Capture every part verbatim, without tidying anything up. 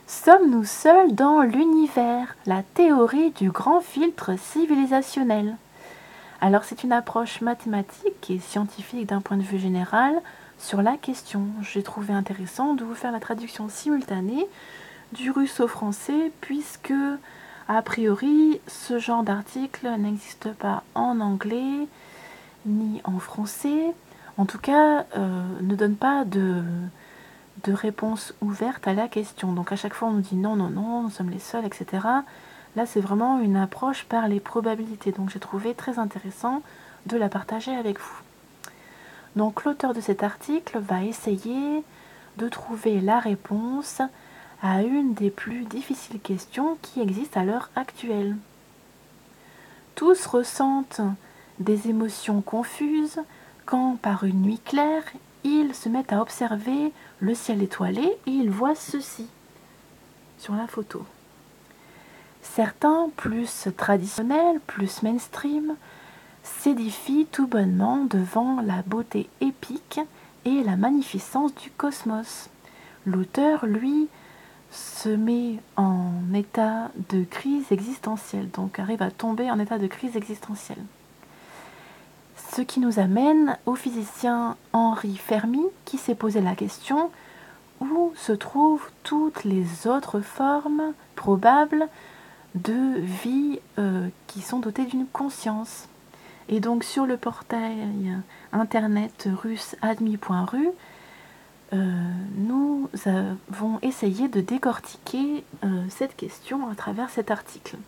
Sommes-nous seuls dans l'univers? La théorie du grand filtre civilisationnel. Alors c'est une approche mathématique et scientifique d'un point de vue général sur la question. J'ai trouvé intéressant de vous faire la traduction simultanée du russe au français puisque a priori ce genre d'article n'existe pas en anglais ni en français. En tout cas, euh, ne donne pas de de réponse ouverte à la question. Donc à chaque fois on nous dit non, non, non, nous sommes les seuls, et cetera. Là c'est vraiment une approche par les probabilités. Donc j'ai trouvé très intéressant de la partager avec vous. Donc l'auteur de cet article va essayer de trouver la réponse à une des plus difficiles questions qui existent à l'heure actuelle. Tous ressentent des émotions confuses quand par une nuit claire, ils se mettent à observer le ciel étoilé et ils voient ceci sur la photo. Certains, plus traditionnels, plus mainstream, s'édifient tout bonnement devant la beauté épique et la magnificence du cosmos. L'auteur, lui, se met en état de crise existentielle, donc arrive à tomber en état de crise existentielle. Ce qui nous amène au physicien Henri Fermi qui s'est posé la question: où se trouvent toutes les autres formes probables de vie euh, qui sont dotées d'une conscience? Et donc sur le portail internet russe admi point ru, euh, nous avons essayé de décortiquer euh, cette question à travers cet article.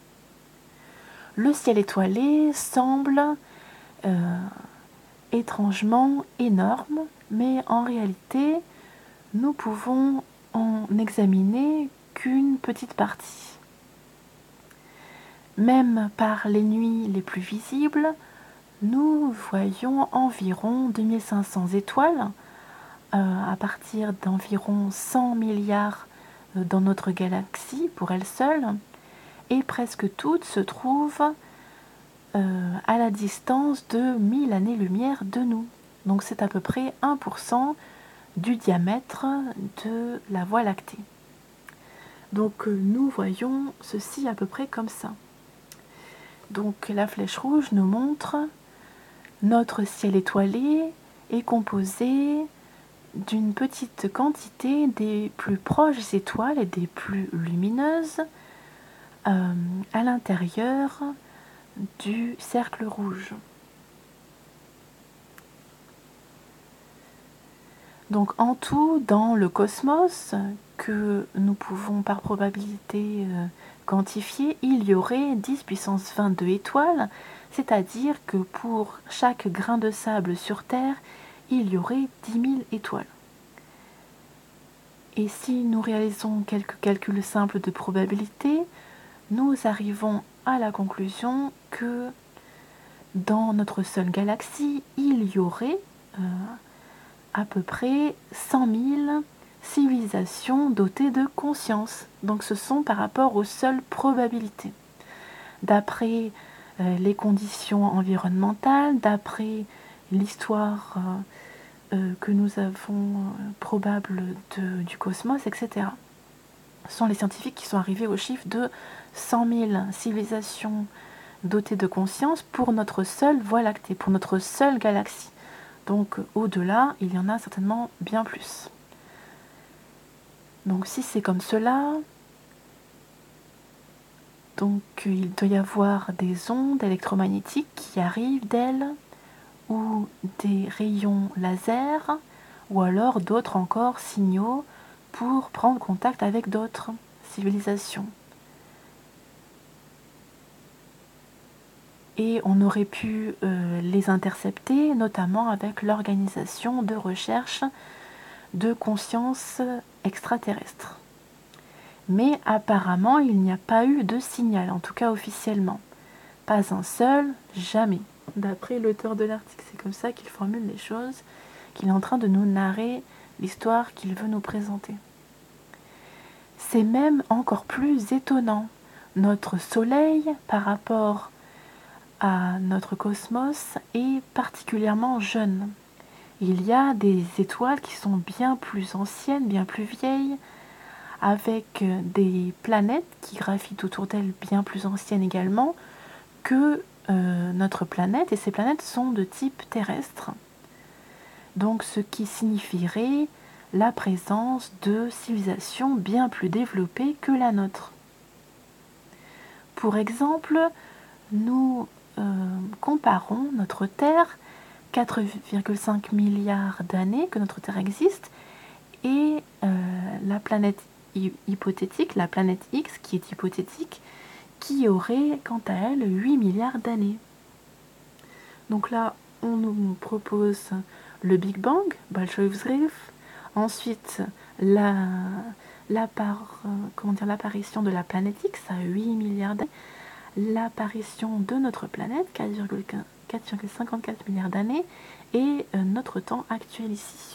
Le ciel étoilé semble euh, étrangement énorme, mais en réalité, nous pouvons en examiner qu'une petite partie. Même par les nuits les plus visibles, nous voyons environ deux mille cinq cents étoiles, euh, à partir d'environ cent milliards euh, dans notre galaxie pour elle seule, et presque toutes se trouvent euh, à la distance de mille années-lumière de nous. Donc c'est à peu près un pour cent du diamètre de la Voie lactée. Donc nous voyons ceci à peu près comme ça. Donc la flèche rouge nous montre notre ciel étoilé est composé d'une petite quantité des plus proches étoiles et des plus lumineuses euh, à l'intérieur du cercle rouge. Donc en tout, dans le cosmos, que nous pouvons par probabilité euh, quantifier, il y aurait dix puissance vingt-deux étoiles, c'est-à-dire que pour chaque grain de sable sur Terre, il y aurait dix mille étoiles. Et si nous réalisons quelques calculs simples de probabilité, nous arrivons à la conclusion que dans notre seule galaxie, il y aurait euh, à peu près cent mille civilisations dotées de conscience. Donc ce sont par rapport aux seules probabilités. D'après euh, les conditions environnementales, d'après l'histoire euh, euh, que nous avons euh, probable de, du cosmos, et cetera. Ce sont les scientifiques qui sont arrivés au chiffre de cent mille civilisations dotées de conscience pour notre seule Voie lactée, pour notre seule galaxie. Donc au-delà, il y en a certainement bien plus. Donc si c'est comme cela, donc il doit y avoir des ondes électromagnétiques qui arrivent d'elles, ou des rayons laser, ou alors d'autres encore signaux pour prendre contact avec d'autres civilisations. Et on aurait pu euh, les intercepter, notamment avec l'organisation de recherche de conscience extraterrestre. Mais apparemment, il n'y a pas eu de signal, en tout cas officiellement. Pas un seul, jamais. D'après l'auteur de l'article, c'est comme ça qu'il formule les choses, qu'il est en train de nous narrer l'histoire qu'il veut nous présenter. C'est même encore plus étonnant. Notre Soleil, par rapport à notre cosmos, est particulièrement jeune. Il y a des étoiles qui sont bien plus anciennes, bien plus vieilles, avec des planètes qui gravitent autour d'elle bien plus anciennes également que euh, notre planète, et ces planètes sont de type terrestre. Donc ce qui signifierait la présence de civilisations bien plus développées que la nôtre. Pour exemple, nous euh, comparons notre Terre, quatre virgule cinq milliards d'années que notre Terre existe, et euh, la planète hypothétique, la planète X, qui est hypothétique, qui aurait quant à elle huit milliards d'années. Donc là, on nous propose le Big Bang, Большой взрыв, ensuite la, la par, euh, comment dire, l'apparition de la planète X à huit milliards d'années, l'apparition de notre planète, quatre virgule cinquante-quatre milliards d'années, et euh, notre temps actuel ici.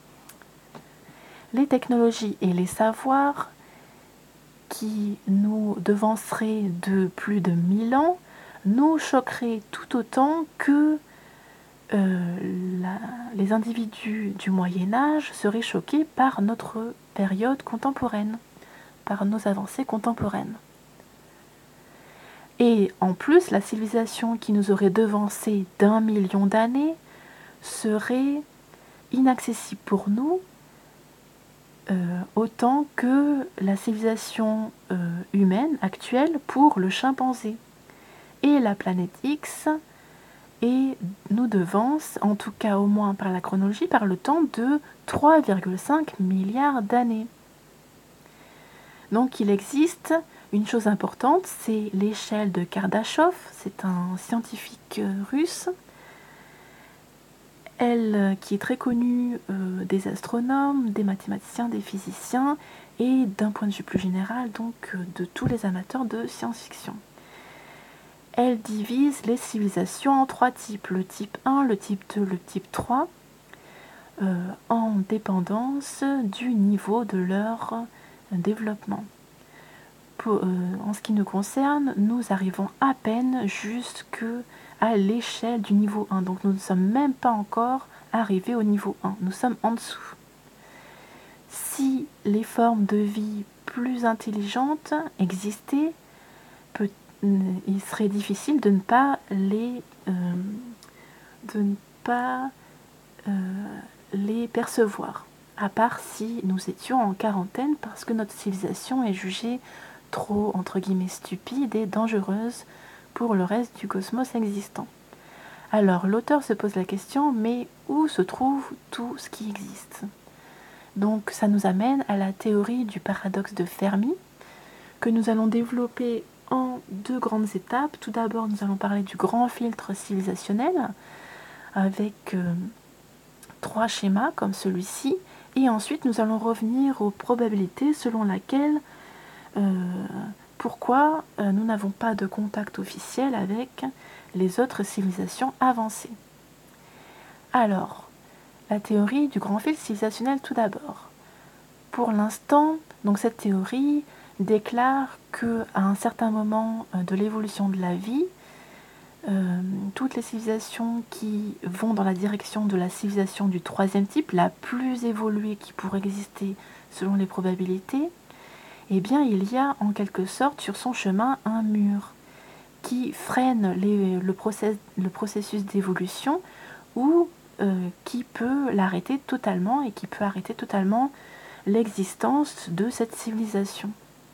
Les technologies et les savoirs qui nous devanceraient de plus de mille ans nous choqueraient tout autant que euh, la, les individus du Moyen-Âge seraient choqués par notre période contemporaine, par nos avancées contemporaines. Et en plus, la civilisation qui nous aurait devancé d'un million d'années serait inaccessible pour nous, euh, autant que la civilisation euh, humaine actuelle pour le chimpanzé. Et la planète X et nous devance, en tout cas au moins par la chronologie, par le temps de trois virgule cinq milliards d'années. Donc il existe une chose importante, c'est l'échelle de Kardashev, c'est un scientifique russe, elle qui est très connue euh, des astronomes, des mathématiciens, des physiciens et d'un point de vue plus général donc euh, de tous les amateurs de science-fiction. Elle divise les civilisations en trois types, le type un, le type deux, le type trois, euh, en dépendance du niveau de leur développement. Pour, euh, en ce qui nous concerne, nous arrivons à peine jusqu'à l'échelle du niveau un. Donc nous ne sommes même pas encore arrivés au niveau un. Nous sommes en dessous. Si les formes de vie plus intelligentes existaient, peut, il serait difficile de ne pas les, euh, de ne pas, euh, les percevoir. À part si nous étions en quarantaine parce que notre civilisation est jugée trop, entre guillemets, stupide et dangereuse pour le reste du cosmos existant. Alors, l'auteur se pose la question, mais où se trouve tout ce qui existe? Donc, ça nous amène à la théorie du paradoxe de Fermi, que nous allons développer en deux grandes étapes. Tout d'abord, nous allons parler du grand filtre civilisationnel, avec euh, trois schémas comme celui-ci, et ensuite nous allons revenir aux probabilités selon laquelle Euh, pourquoi euh, nous n'avons pas de contact officiel avec les autres civilisations avancées. Alors, la théorie du grand filtre civilisationnel tout d'abord. Pour l'instant, donc cette théorie déclare qu'à un certain moment euh, de l'évolution de la vie, euh, toutes les civilisations qui vont dans la direction de la civilisation du troisième type, la plus évoluée qui pourrait exister selon les probabilités, eh bien, il y a en quelque sorte sur son chemin un mur qui freine les, le, process, le processus d'évolution ou euh, qui peut l'arrêter totalement et qui peut arrêter totalement l'existence de cette civilisation.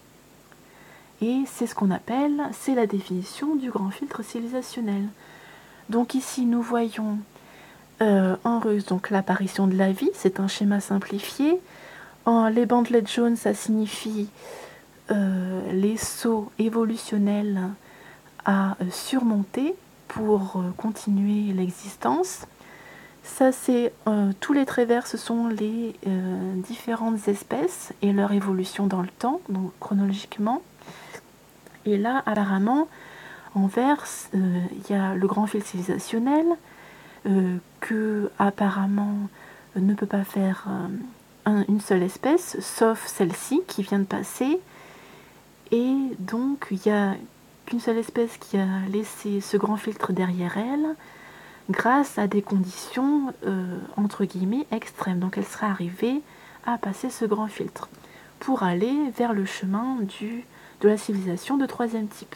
Et c'est ce qu'on appelle, c'est la définition du grand filtre civilisationnel. Donc ici, nous voyons euh, en russe donc l'apparition de la vie, c'est un schéma simplifié. En, les bandelettes jaunes, ça signifie Euh, les sauts évolutionnels à euh, surmonter pour euh, continuer l'existence. Ça, c'est euh, tous les traits verts, ce sont les euh, différentes espèces et leur évolution dans le temps, donc chronologiquement. Et là, apparemment, en vert, il euh, y a le grand fil civilisationnel euh, que apparemment euh, ne peut pas faire euh, un, une seule espèce, sauf celle-ci qui vient de passer. Et donc, il n'y a qu'une seule espèce qui a laissé ce grand filtre derrière elle, grâce à des conditions, euh, entre guillemets, extrêmes. Donc, elle serait arrivée à passer ce grand filtre. pour aller vers le chemin du, de la civilisation de troisième type.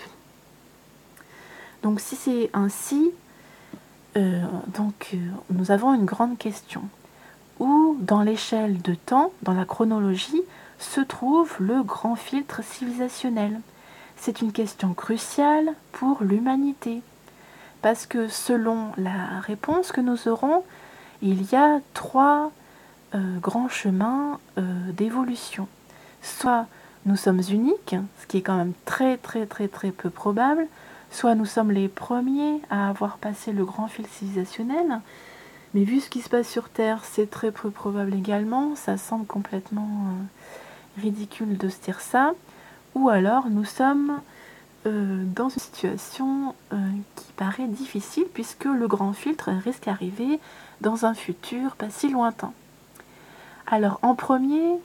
Donc si c'est ainsi, euh, donc, euh, nous avons une grande question. Où dans l'échelle de temps, dans la chronologie, se trouve le grand filtre civilisationnel? C'est une question cruciale pour l'humanité. Parce que selon la réponse que nous aurons, il y a trois euh, grands chemins euh, d'évolution. Soit nous sommes uniques, ce qui est quand même très très très très peu probable, soit nous sommes les premiers à avoir passé le grand fil civilisationnel, mais vu ce qui se passe sur Terre, c'est très peu probable également, ça semble complètement euh, ridicule de se dire ça, ou alors nous sommes euh, dans une situation euh, qui paraît difficile puisque le grand filtre risque d'arriver dans un futur pas si lointain. Alors en premier,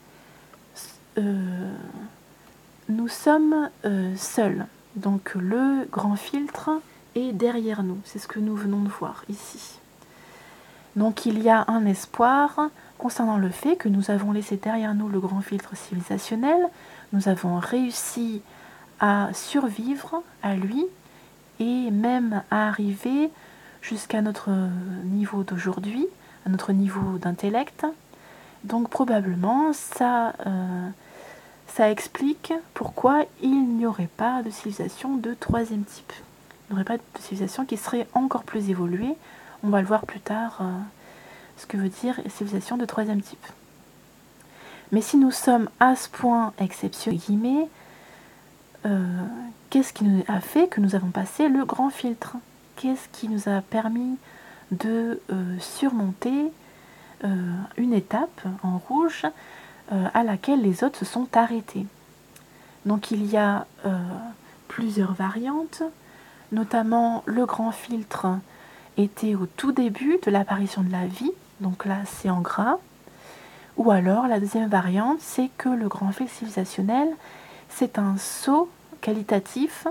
euh, nous sommes euh, seuls, donc le grand filtre est derrière nous, c'est ce que nous venons de voir ici. Donc il y a un espoir concernant le fait que nous avons laissé derrière nous le grand filtre civilisationnel, nous avons réussi à survivre à lui et même à arriver jusqu'à notre niveau d'aujourd'hui, à notre niveau d'intellect. Donc probablement ça, euh, ça explique pourquoi il n'y aurait pas de civilisation de troisième type. Il n'y aurait pas de civilisation qui serait encore plus évoluée. On va le voir plus tard, euh, ce que veut dire civilisation de troisième type. Mais si nous sommes à ce point exceptionnels, euh, qu'est-ce qui nous a fait que nous avons passé le grand filtre? Qu'est-ce qui nous a permis de euh, surmonter euh, une étape en rouge euh, à laquelle les autres se sont arrêtés? Donc il y a euh, plusieurs variantes, notamment le grand filtre était au tout début de l'apparition de la vie, donc là c'est en gras, ou alors la deuxième variante c'est que le grand filtre civilisationnel c'est un saut qualitatif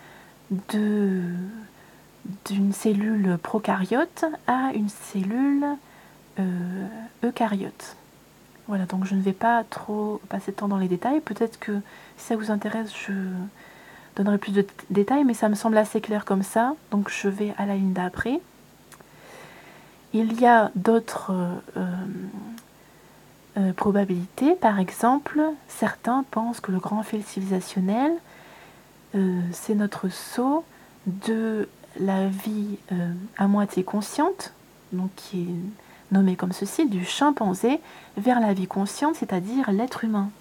de, d'une cellule prokaryote à une cellule euh, eucaryote. Voilà, donc je ne vais pas trop passer de temps dans les détails, peut-être que si ça vous intéresse je donnerai plus de détails, mais ça me semble assez clair comme ça, donc je vais à la ligne d'après. Il y a d'autres euh, euh, probabilités, par exemple, certains pensent que le grand fil civilisationnel, euh, c'est notre saut de la vie euh, à moitié consciente, donc qui est nommée comme ceci, du chimpanzé vers la vie consciente, c'est-à-dire l'être humain.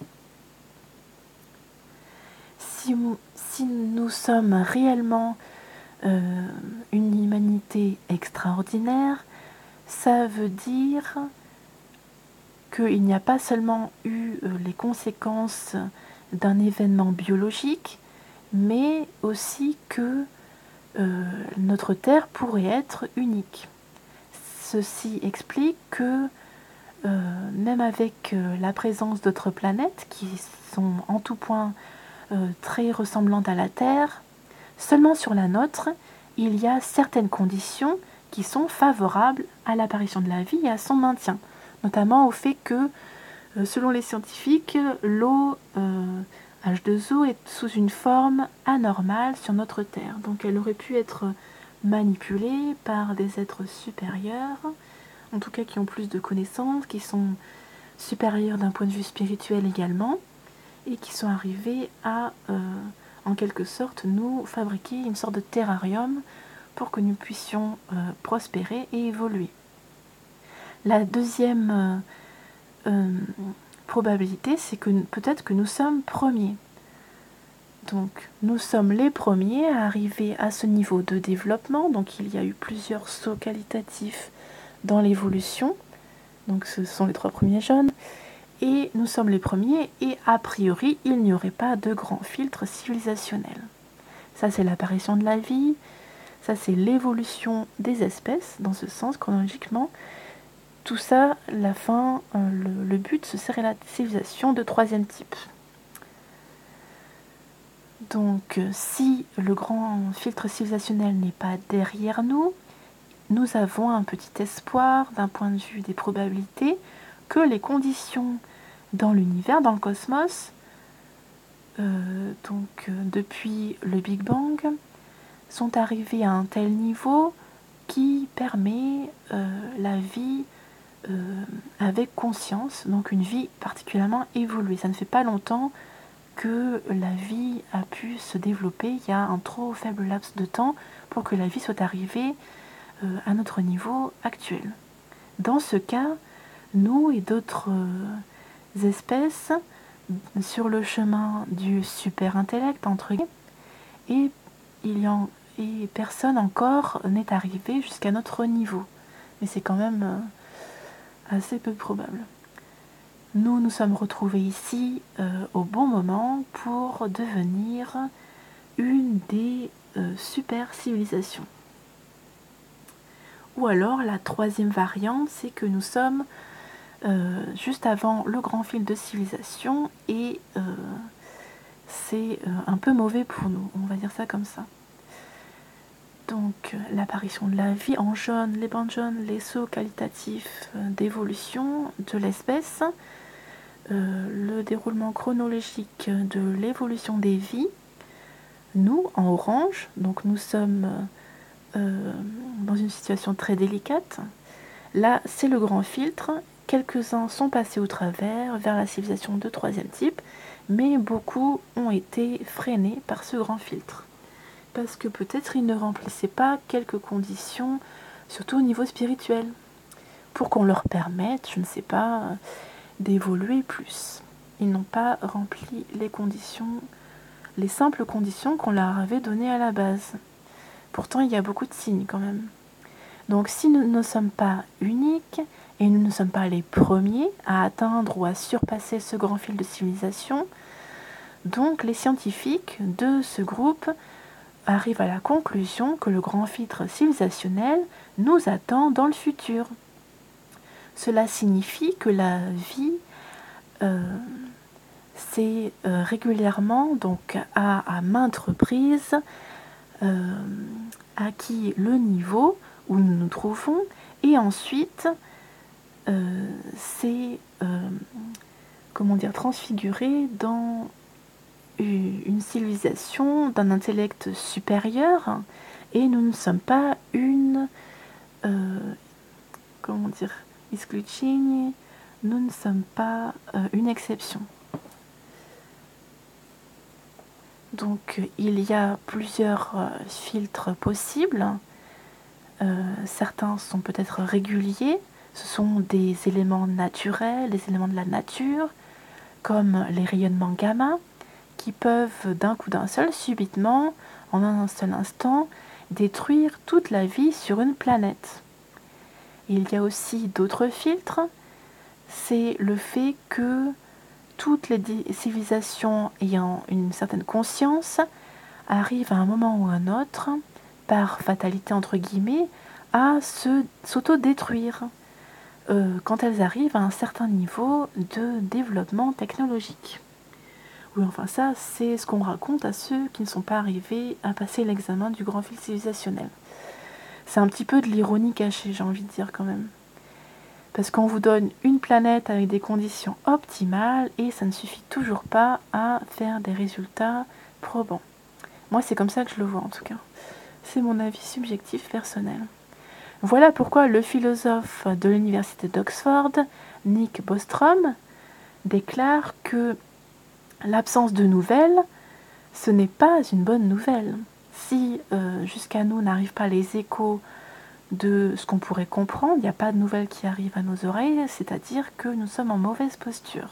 Si, si nous sommes réellement euh, une humanité extraordinaire, ça veut dire qu'il n'y a pas seulement eu euh, les conséquences d'un événement biologique, mais aussi que euh, notre Terre pourrait être unique. Ceci explique que euh, même avec euh, la présence d'autres planètes qui sont en tout point euh, très ressemblantes à la Terre, seulement sur la nôtre, il y a certaines conditions qui sont favorables à l'apparition de la vie et à son maintien, notamment au fait que, euh, selon les scientifiques, l'eau euh, H deux O est sous une forme anormale sur notre Terre. Donc elle aurait pu être manipulée par des êtres supérieurs, en tout cas qui ont plus de connaissances, qui sont supérieurs d'un point de vue spirituel également, et qui sont arrivés à, euh, en quelque sorte, nous fabriquer une sorte de terrarium pour que nous puissions euh, prospérer et évoluer. La deuxième euh, euh, probabilité, c'est que peut-être que nous sommes premiers. Donc nous sommes les premiers à arriver à ce niveau de développement, donc il y a eu plusieurs sauts qualitatifs dans l'évolution, donc ce sont les trois premiers jeunes, et nous sommes les premiers, et a priori il n'y aurait pas de grand filtre civilisationnel. Ça c'est l'apparition de la vie, ça c'est l'évolution des espèces, dans ce sens chronologiquement. Tout ça, la fin, euh, le, le but, ce serait la civilisation de troisième type. Donc, euh, si le grand filtre civilisationnel n'est pas derrière nous, nous avons un petit espoir, d'un point de vue des probabilités, que les conditions dans l'univers, dans le cosmos, euh, donc euh, depuis le Big Bang, sont arrivés à un tel niveau qui permet euh, la vie euh, avec conscience, donc une vie particulièrement évoluée. Ça ne fait pas longtemps que la vie a pu se développer, il y a un trop faible laps de temps pour que la vie soit arrivée euh, à notre niveau actuel. Dans ce cas, nous et d'autres euh, espèces sur le chemin du super-intellect, entre guillemets, et, il y en, et personne encore n'est arrivé jusqu'à notre niveau. Mais c'est quand même euh, assez peu probable. Nous nous sommes retrouvés ici euh, au bon moment pour devenir une des euh, super civilisations. Ou alors la troisième variante, c'est que nous sommes euh, juste avant le grand fil de civilisation et euh, c'est euh, un peu mauvais pour nous, on va dire ça comme ça. Donc l'apparition de la vie en jaune, les bandes jaunes, les sauts qualitatifs euh, d'évolution de l'espèce, euh, le déroulement chronologique de l'évolution des vies, nous en orange, donc nous sommes euh, dans une situation très délicate. Là, c'est le grand filtre. Quelques-uns sont passés au travers vers la civilisation de troisième type, mais beaucoup ont été freinés par ce grand filtre. Parce que peut-être ils ne remplissaient pas quelques conditions, surtout au niveau spirituel, pour qu'on leur permette, je ne sais pas, d'évoluer plus. Ils n'ont pas rempli les conditions, les simples conditions qu'on leur avait données à la base. Pourtant, il y a beaucoup de signes quand même. Donc si nous ne sommes pas uniques et nous ne sommes pas les premiers à atteindre ou à surpasser ce grand fil de civilisation, donc les scientifiques de ce groupe arrivent à la conclusion que le grand filtre civilisationnel nous attend dans le futur. Cela signifie que la vie euh, s'est euh, régulièrement, donc à, à maintes reprises, euh, acquis le niveau où nous nous trouvons, et ensuite euh, c'est euh, comment dire, transfiguré dans une civilisation d'un intellect supérieur, et nous ne sommes pas une euh, comment dire, исключение, nous ne sommes pas euh, une exception. Donc il y a plusieurs euh, filtres possibles. Euh, certains sont peut-être réguliers, ce sont des éléments naturels, des éléments de la nature, comme les rayonnements gamma, qui peuvent d'un coup d'un seul, subitement, en un seul instant, détruire toute la vie sur une planète. Il y a aussi d'autres filtres, c'est le fait que toutes les civilisations ayant une certaine conscience arrivent à un moment ou à un autre, par fatalité entre guillemets, à se, s'auto-détruire euh, quand elles arrivent à un certain niveau de développement technologique. Oui, enfin ça, c'est ce qu'on raconte à ceux qui ne sont pas arrivés à passer l'examen du grand fil civilisationnel. C'est un petit peu de l'ironie cachée, j'ai envie de dire quand même. Parce qu'on vous donne une planète avec des conditions optimales et ça ne suffit toujours pas à faire des résultats probants. Moi, c'est comme ça que je le vois en tout cas. C'est mon avis subjectif personnel. Voilà pourquoi le philosophe de l'université d'Oxford, Nick Bostrom, déclare que l'absence de nouvelles, ce n'est pas une bonne nouvelle. Si euh, jusqu'à nous n'arrivent pas les échos de ce qu'on pourrait comprendre, il n'y a pas de nouvelles qui arrivent à nos oreilles, c'est-à-dire que nous sommes en mauvaise posture.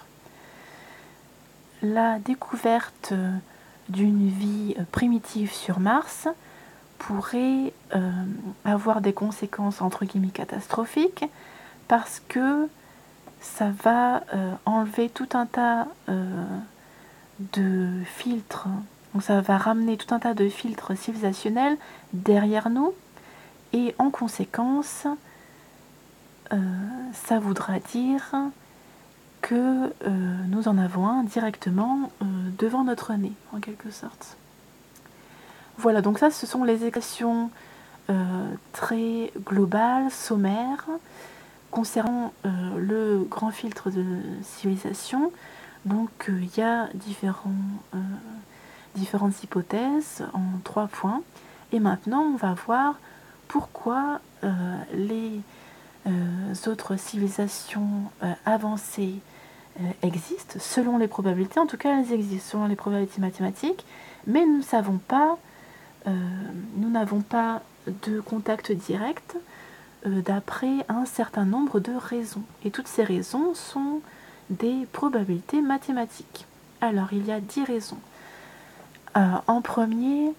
La découverte d'une vie primitive sur Mars pourrait euh, avoir des conséquences entre guillemets catastrophiques parce que ça va euh, enlever tout un tas euh, de filtres, donc ça va ramener tout un tas de filtres civilisationnels derrière nous, et en conséquence euh, ça voudra dire que euh, nous en avons un directement euh, devant notre nez en quelque sorte. Voilà, donc ça ce sont les équations euh, très globales, sommaires, concernant euh, le grand filtre de civilisation, donc il euh, y a différents, euh, différentes hypothèses en trois points. Et maintenant, on va voir pourquoi euh, les euh, autres civilisations euh, avancées euh, existent, selon les probabilités. En tout cas, elles existent selon les probabilités mathématiques, mais nous ne savons pas, euh, nous n'avons pas de contact direct euh, d'après un certain nombre de raisons. Et toutes ces raisons sont des probabilités mathématiques. Alors, il y a dix raisons. Euh, en premier,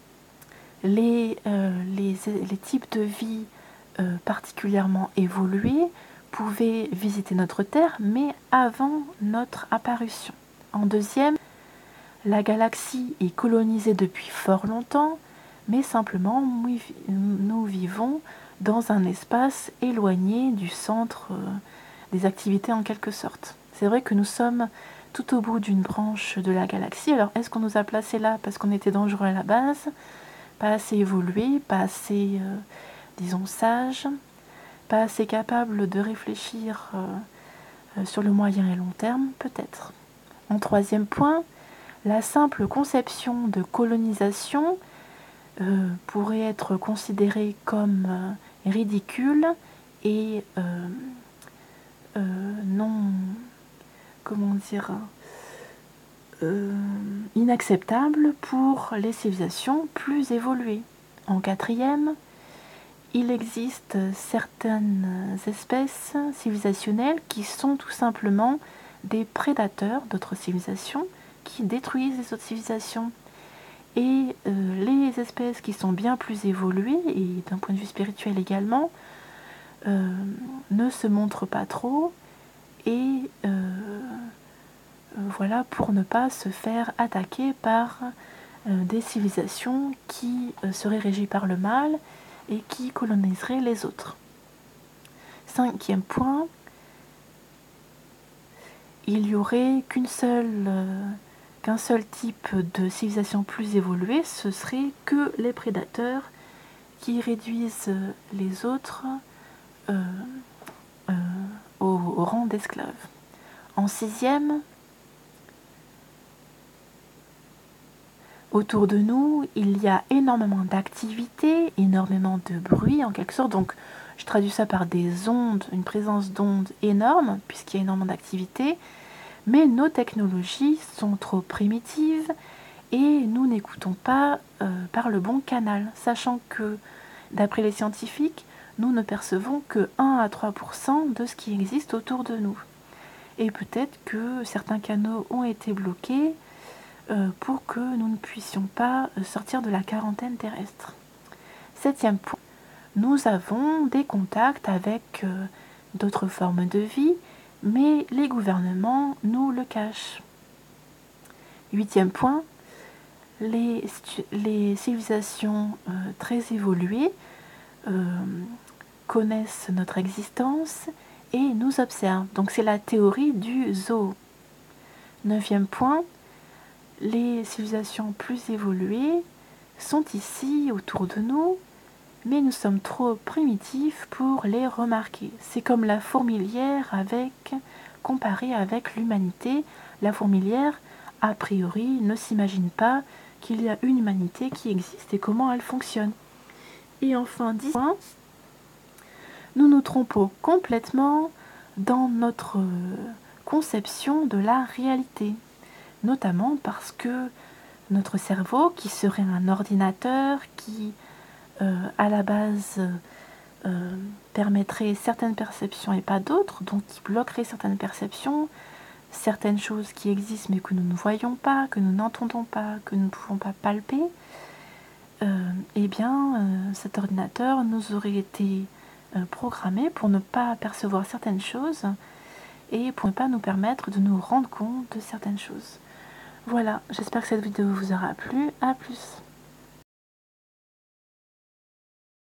les, euh, les, les types de vie euh, particulièrement évolués pouvaient visiter notre Terre, mais avant notre apparition. En deuxième, la galaxie est colonisée depuis fort longtemps, mais simplement nous vivons dans un espace éloigné du centre euh, des activités en quelque sorte. C'est vrai que nous sommes tout au bout d'une branche de la galaxie. Alors est-ce qu'on nous a placés là parce qu'on était dangereux à la base, pas assez évolué, pas assez, euh, disons, sage, pas assez capable de réfléchir euh, euh, sur le moyen et long terme, peut-être. En troisième point, la simple conception de colonisation euh, pourrait être considérée comme euh, ridicule et euh, euh, non, comment dire, euh, inacceptable pour les civilisations plus évoluées. En quatrième, il existe certaines espèces civilisationnelles qui sont tout simplement des prédateurs d'autres civilisations qui détruisent les autres civilisations. Et euh, les espèces qui sont bien plus évoluées, et d'un point de vue spirituel également, euh, ne se montrent pas trop, et euh, voilà, pour ne pas se faire attaquer par euh, des civilisations qui euh, seraient régies par le mal et qui coloniseraient les autres. Cinquième point, il n'y aurait qu'une seule, euh, qu'un seul type de civilisation plus évoluée, ce serait que les prédateurs qui réduisent les autres euh, euh, au, au rang d'esclaves. En sixième, autour de nous, il y a énormément d'activités, énormément de bruit en quelque sorte. Donc, je traduis ça par des ondes, une présence d'ondes énorme, puisqu'il y a énormément d'activités. Mais nos technologies sont trop primitives et nous n'écoutons pas euh, par le bon canal, sachant que, d'après les scientifiques, nous ne percevons que un à trois pour cent de ce qui existe autour de nous. Et peut-être que certains canaux ont été bloqués euh, pour que nous ne puissions pas sortir de la quarantaine terrestre. Septième point, nous avons des contacts avec euh, d'autres formes de vie, mais les gouvernements nous le cachent. Huitième point, les, les civilisations euh, très évoluées euh, connaissent notre existence et nous observent. Donc c'est la théorie du zoo. Neuvième point, les civilisations plus évoluées sont ici autour de nous, mais nous sommes trop primitifs pour les remarquer. C'est comme la fourmilière avec, comparée avec l'humanité. La fourmilière, a priori, ne s'imagine pas qu'il y a une humanité qui existe et comment elle fonctionne. Et enfin, dix points, nous nous trompons complètement dans notre conception de la réalité, notamment parce que notre cerveau, qui serait un ordinateur, qui euh, à la base euh, permettrait certaines perceptions et pas d'autres, donc qui bloquerait certaines perceptions, certaines choses qui existent mais que nous ne voyons pas, que nous n'entendons pas, que nous ne pouvons pas palper, euh, eh bien euh, cet ordinateur nous aurait été euh, programmé pour ne pas percevoir certaines choses et pour ne pas nous permettre de nous rendre compte de certaines choses. Voilà, j'espère que cette vidéo vous aura plu. À plus.